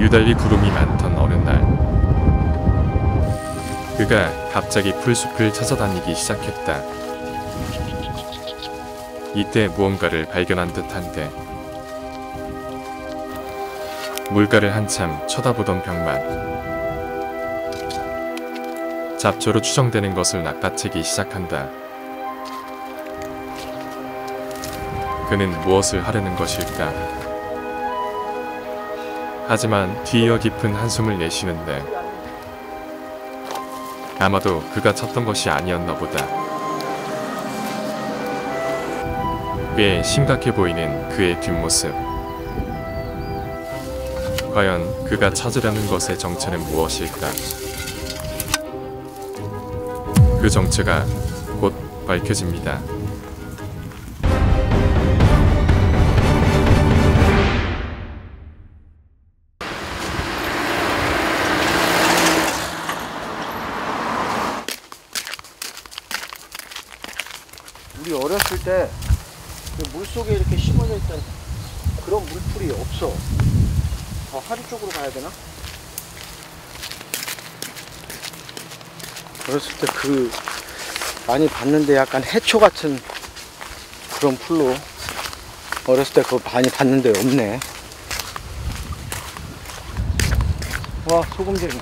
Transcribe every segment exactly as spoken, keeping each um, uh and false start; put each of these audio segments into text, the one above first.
유달리 구름이 많던 어느 날, 그가 갑자기 풀숲을 찾아다니기 시작했다. 이때 무언가를 발견한 듯한데 물가를 한참 쳐다보던 벽만 잡초로 추정되는 것을 낚아채기 시작한다. 그는 무엇을 하려는 것일까? 하지만 뒤이어 깊은 한숨을 내쉬는데 아마도 그가 찾던 것이 아니었나 보다. 꽤 심각해 보이는 그의 뒷모습. 과연 그가 찾으려는 것의 정체는 무엇일까? 그 정체가 곧 밝혀집니다. 우리 어렸을 때 물속에 이렇게 심어져 있던 그런 물풀이 없어. 더 하류 쪽으로 가야 되나? 어렸을 때 그 많이 봤는데 약간 해초 같은 그런 풀로 어렸을 때 그거 많이 봤는데 없네. 와, 소금쟁이.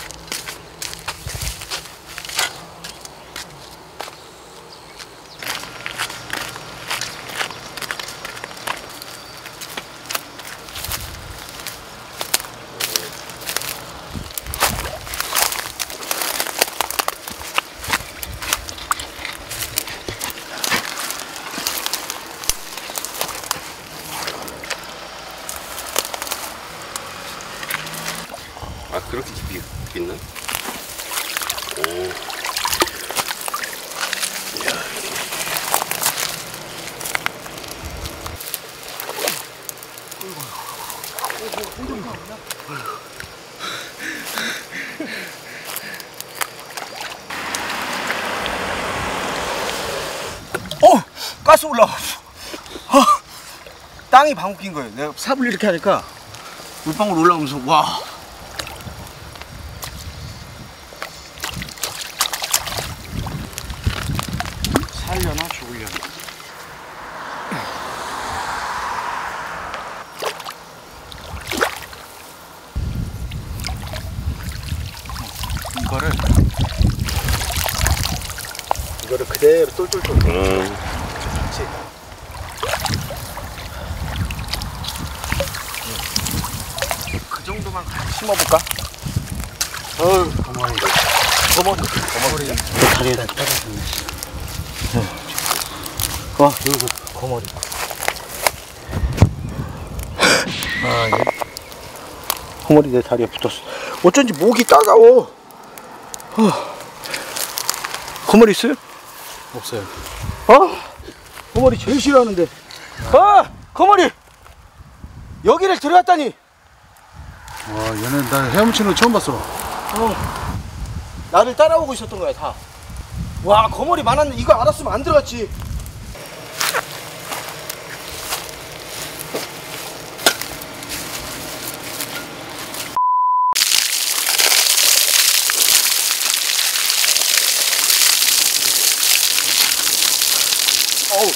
아, 그렇게 깊이 있나? 오. 이야. 어! 가스 올라왔어. 어, 땅이 방귀 낀 거예요. 내가 삽을 이렇게 하니까 물방울 올라오면서 와. 살려나 죽으려나. 이거를 이거를 그대로 똘똘똘. 음. 그렇지. 그 정도만 심어볼까? 어휴, 거머리. 거머리. 거머리. 다리에다 따라주네. 와, 여기서 거머리. 아, 예. 거머리 내 다리에 붙었어. 어쩐지 목이 따가워. 어. 거머리 있어요? 없어요. 어? 거머리 제일 싫어하는데. 아! 거머리! 여기를 들어갔다니! 와, 얘는 나 헤엄치는 거 처음 봤어. 어. 나를 따라오고 있었던 거야, 다. 와, 거머리 많았는데 이거 알았으면 안 들어갔지. 어우.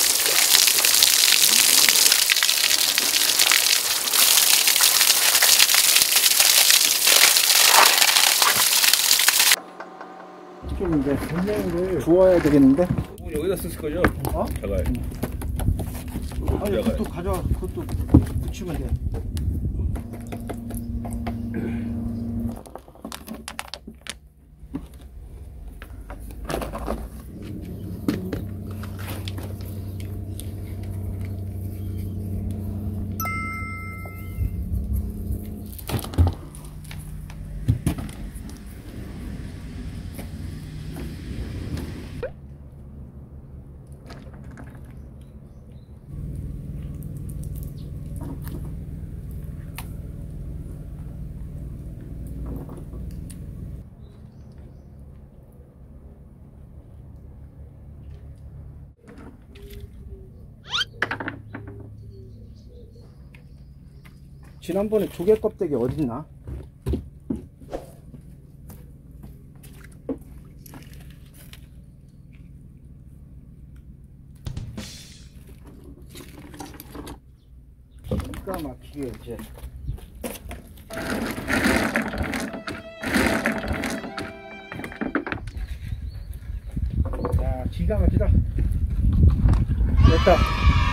시켰는데 분량을 주워야 되겠는데? 여기다 쓸 거죠? 어? 자갈. 응. 아니, 그것도 가져와. 그것도 붙이면 돼. 지난번에 조개 껍데기 어딨나? 기가 막히게 이제 야 기가 막히다. 됐다.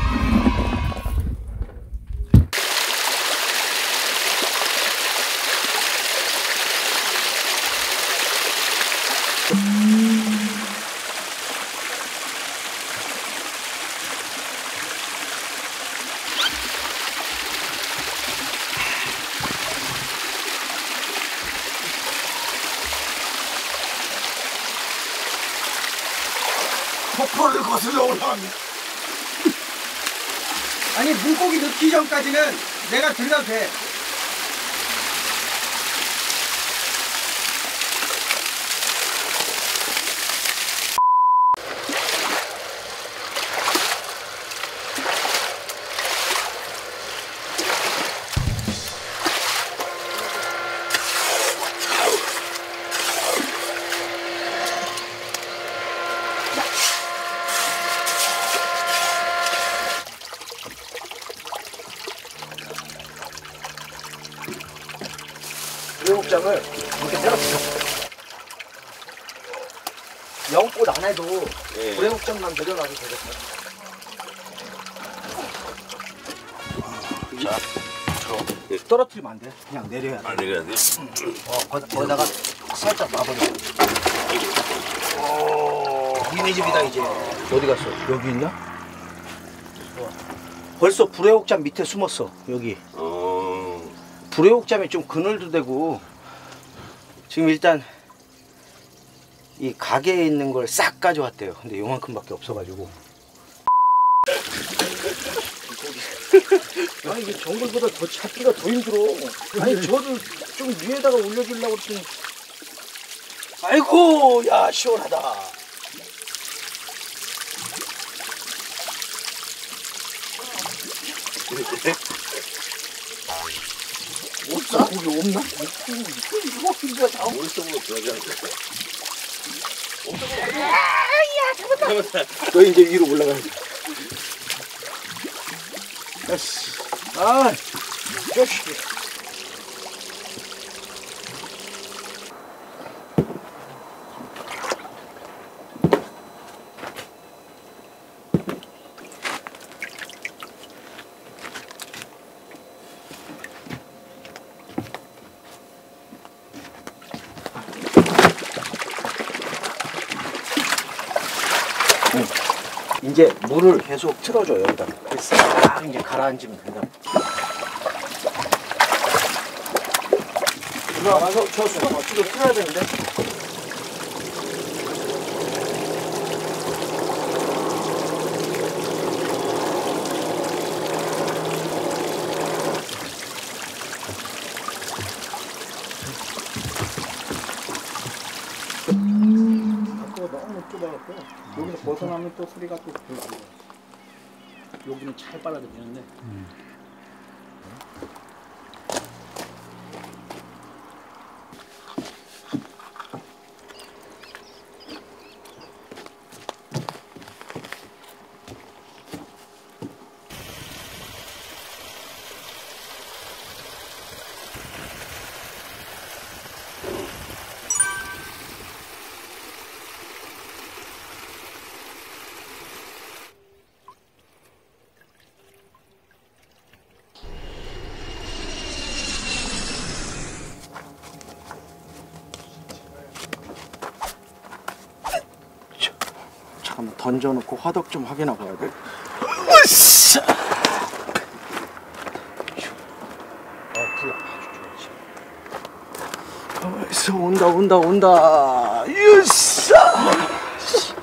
폭포를 거슬러 올라갑니다. 아니 물고기 넣기 전까지는 내가 들어가도 돼. 우레옥장을 이렇게 때려주세요. 영꽃 안 해도 예. 우레옥장만 내려놔도 되겠다. 자, 떨어뜨리면 안 돼. 그냥 내려야 돼. 안 내려야 돼? 어, 거기, 거기다가 살짝 놔버려. 오, 니네 집이다 이제. 어디 갔어? 여기 있냐? 어. 벌써 불애옥장 밑에 숨었어. 여기. 어. 불애옥잠이 좀 그늘도 되고 지금 일단 이 가게에 있는 걸 싹 가져왔대요. 근데 요만큼밖에 없어가지고. 아니 이게 정글보다 더 찾기가 더 힘들어. 아니 저를 좀 위에다가 올려주려고 그랬더니 아이고 야 시원하다. 없어? 고기 없나? 이거 이거 다 물속으로 들어가지 않겠어. 너 이제 위로 올라가야 돼. 됐어. 아, 역시. 이제 물을 계속 틀어줘 여기다. 싹 이제 가라앉으면 된다. 들어가서 저 수건 어떻게 틀어야 되는데? 너무 좁아갖고 여기서 벗어나면 또 소리가 또 별로 안 나요. 여기는 잘 빨아들이는데 음. 잠깐만 던져놓고 화덕 좀 확인하고 와야 돼. 으쌰! 아, 불 아주 좋지. 어디서 온다 온다 온다. 으쌰!